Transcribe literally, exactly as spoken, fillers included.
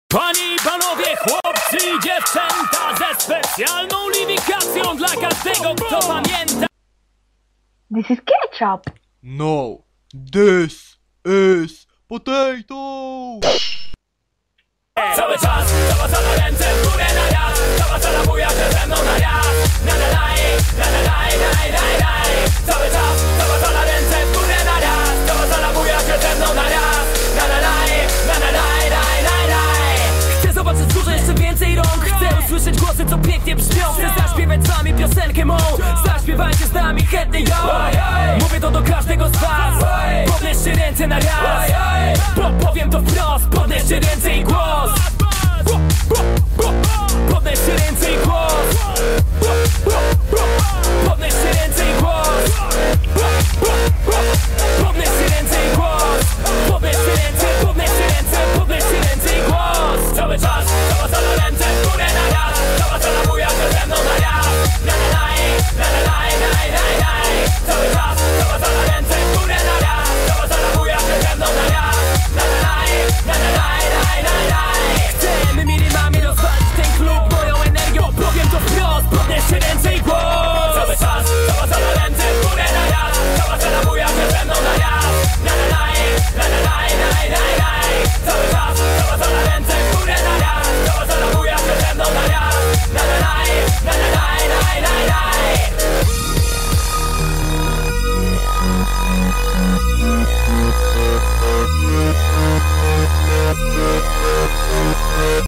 Panie i panowie, chłopcy i dziewczęta, ze specjalną liwikacją dla każdego, kto pamięta. This is ketchup. No, this is potato. Cały czas, cała cała ręce w górę na raz. Cała cała buja się ze mną na raz. Na na daj, na na daj, daj, daj, daj. Cały czas, cała cała ręce w górę na raz. Cała cała buja się ze mną na raz. Na na daj, na na daj, daj, daj, daj. Chcę zobaczyć dużo, jeszcze więcej rąk. Chcę usłyszeć głosy, co pięknie brzmią. Chcę zaśpiewać z wami piosenkę mą. Zaśpiewajcie z nami chętnie ją. Mówię to do każdego z was. Podnieście ręce na raz. Bo powiem to wprost, podnieście ręce i głos.